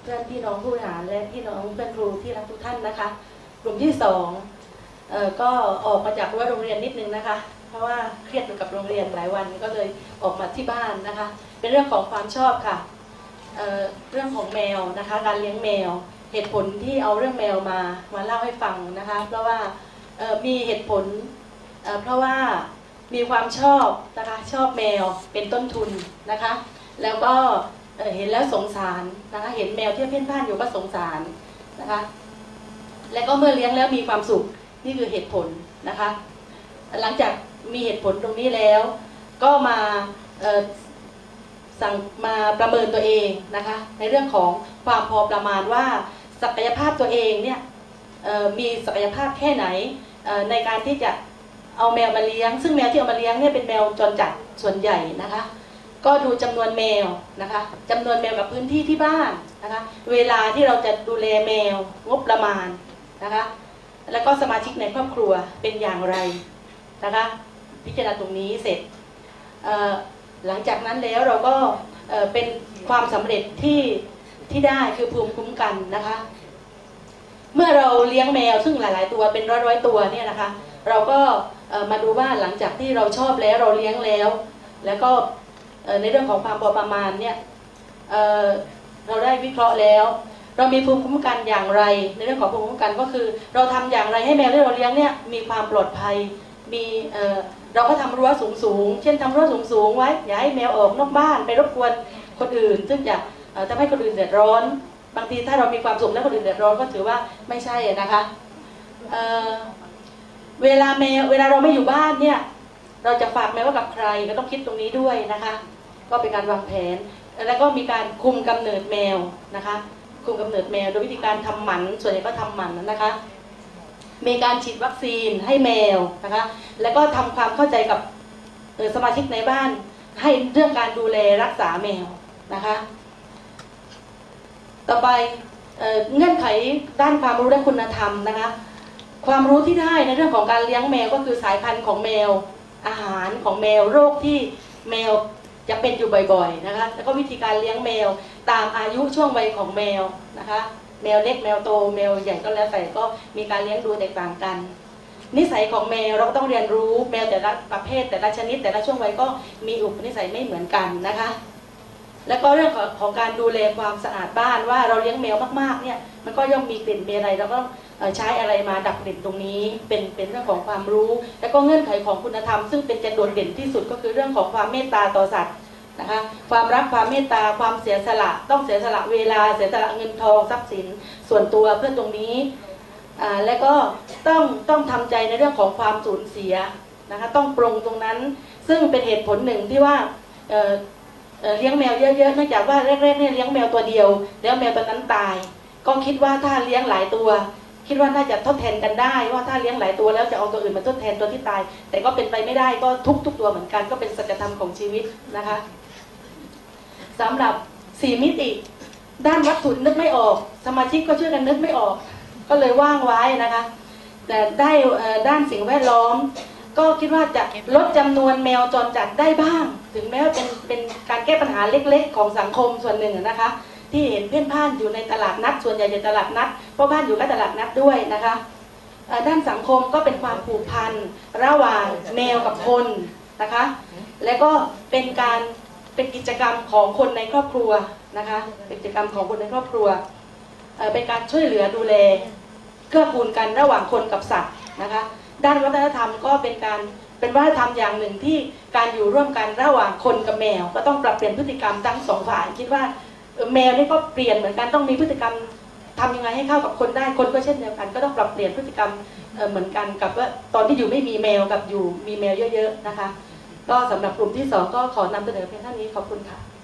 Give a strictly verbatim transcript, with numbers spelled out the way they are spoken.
เพื่อนพี่น้องผู้บริหารและพี่น้องเพื่อนครูที่รักทุกท่านนะคะกลุ่มที่สองเอ่อก็ออกมาจากรั้วโรงเรียนนิดนึงนะคะเพราะว่าเครียดอยู่กับโรงเรียนหลายวันก็เลยออกมาที่บ้านนะคะเป็นเรื่องของความชอบค่ะ เอ่อเรื่องของแมวนะคะการเลี้ยงแมวเหตุผลที่เอาเรื่องแมวมามาเล่าให้ฟังนะคะเพราะว่ามีเหตุผลเเพราะว่ามีความชอบนะคะชอบแมวเป็นต้นทุนนะคะแล้วก็เห็นแล้วสงสารนะคะเห็นแมวที่เพ่นพ่านอยู่ก็สงสารนะคะแล้วก็เมื่อเลี้ยงแล้วมีความสุขนี่คือเหตุผลนะคะหลังจากมีเหตุผลตรงนี้แล้วก็มาสั่งมาประเมินตัวเองนะคะในเรื่องของความพอประมาณว่าศักยภาพตัวเองเนี่ยมีศักยภาพแค่ไหนในการที่จะเอาแมวมาเลี้ยงซึ่งแมวที่เอามาเลี้ยงเนี่ยเป็นแมวจรจัดส่วนใหญ่นะคะก็ดูจำนวนแมวนะคะจำนวนแมวกับพื้นที่ที่บ้านนะคะเวลาที่เราจะดูแลแมวงบประมาณนะคะแล้วก็สมาชิกในครอบครัวเป็นอย่างไรนะคะพิจารณาตรงนี้เสร็จหลังจากนั้นแล้วเราก็เป็นความสำเร็จที่ที่ได้คือภูมิคุ้มกันนะคะเมื่อเราเลี้ยงแมวซึ่งหลายๆตัวเป็นร้อยๆตัวเนี่ยนะคะเราก็มาดูว่าหลังจากที่เราชอบแล้วเราเลี้ยงแล้วแล้วก็ในเรื่องของความพอประมาณเนี่ยเราได้วิเคราะห์แล้วเรามีภูมิคุ้มกันอย่างไรในเรื่องของภูมิคุ้มกันก็คือเราทำอย่างไรให้แมวที่เราเลี้ยงเนี่ยมีความปลอดภัยมีเราก็ทำรั้วสูงๆเช่นทำรั้วสูงๆไว้อย่าให้แมวออกนอกบ้านไปรบกวนคนอื่นซึ่งจะทำให้คนอื่นเดือดร้อนบางทีถ้าเรามีความสุขแล้วคนอื่นเดือดร้อนก็ถือว่าไม่ใช่นะคะเเวลาแมวเวลาเราไม่อยู่บ้านเนี่ยเราจะฝากแมวไว้กับใครก็ต้องคิดตรงนี้ด้วยนะคะก็เป็นการวางแผนแล้วก็มีการคุมกำเนิดแมวนะคะคุมกำเนิดแมวโดยวิธีการทำหมันส่วนใหญ่ก็ทำหมันนะคะมีการฉีดวัคซีนให้แมวนะคะแล้วก็ทำความเข้าใจกับสมาชิกในบ้านให้เรื่องการดูแลรักษาแมวนะคะต่อไปเอ่อเงื่อนไขด้านความรู้และคุณธรรมนะคะความรู้ที่ได้ในเรื่องของการเลี้ยงแมวก็คือสายพันธุ์ของแมวอาหารของแมวโรคที่แมวจะเป็นอยู่บ่อยๆนะคะแล้วก็วิธีการเลี้ยงแมวตามอายุช่วงวัยของแมวนะคะแมวเล็กแมวโตแมวใหญ่ก็แล้วแต่ก็มีการเลี้ยงดูแตกต่างกันนิสัยของแมวเราก็ต้องเรียนรู้แมวแต่ละประเภทแต่ละชนิดแต่ละช่วงวัยก็มีอุปนิสัยไม่เหมือนกันนะคะแล้วก็เรื่องของของการดูแลความสะอาดบ้านว่าเราเลี้ยงแมวมากๆเนี่ยมันก็ย่อมมีกลิ่นมีอะไรเราก็ใช้อะไรมาดับกลิ่นตรงนี้เป็นเป็นเรื่องของความรู้แล้วก็เงื่อนไขของคุณธรรมซึ่งเป็นจะโดดเด่นที่สุดก็คือเรื่องของความเมตตาต่อสัตว์นะคะความรักความเมตตาความเสียสละต้องเสียสละเวลาเสียสละเงินทองทรัพย์สินส่วนตัวเพื่อตรงนี้อ่าแล้วก็ต้องต้องทำใจในเรื่องของความสูญเสียนะคะต้องปรงตรงนั้นซึ่งเป็นเหตุผลหนึ่งที่ว่าเอ่อเลี้ยงแมวเยอะๆเนื่องจากว่าแรกๆเนี่ยเลี้ยงแมวตัวเดียวแล้วแมวตัวนั้นตายก็คิดว่าถ้าเลี้ยงหลายตัวคิดว่าน่าจะทดแทนกันได้ว่าถ้าเลี้ยงหลายตัวแล้วจะเอาตัวอื่นมาทดแทนตัวที่ตายแต่ก็เป็นไปไม่ได้ก็ทุกทุกตัวเหมือนกันก็เป็นสัจธรรมของชีวิตนะคะสำหรับสี่มิติด้านวัตถุนึกไม่ออกสมาชิกก็ช่วยกันนึกไม่ออกก็เลยว่างไว้นะคะแต่ได้ด้านสิ่งแวดล้อมก็คิดว่าจะลดจำนวนแมวจรจัดได้บ้างถึงแม้ว่าเป็นเป็นการแก้ปัญหาเล็กๆของสังคมส่วนหนึ่งนะคะที่เห็นเพ่นพ่านอยู่ในตลาดนัดส่วนใหญ่ในตลาดนัดเพราะบ้านอยู่ใกล้ตลาดนัดด้วยนะคะด้านสังคมก็เป็นความผูกพันระหว่างแมวกับคนนะคะและก็เป็นการเป็นกิจกรรมของคนในครอบครัวนะคะเป็นกิจกรรมของคนในครอบครัวเป็นการช่วยเหลือดูแลเกื้อกูลกันระหว่างคนกับสัตว์นะคะด้านวัฒนธรรมก็เป็นการเป็นวัฒนธรรมอย่างหนึ่งที่การอยู่ร่วมกันระหว่างคนกับแมวก็ต้องปรับเปลี่ยนพฤติกรรมทั้งสองฝ่ายคิดว่าแมวนี่ก็เปลี่ยนเหมือนกันต้องมีพฤติกรรมทำยังไงให้เข้ากับคนได้คนก็เช่นเดียวกันก็ต้องปรับเปลี่ยนพฤติกรรมเหมือนกันกับว่าตอนที่อยู่ไม่มีแมวกับอยู่มีแมวเยอะๆนะคะก็สำหรับกลุ่มที่สองก็ขอนำเสนอเพียงเท่านี้ขอบคุณค่ะ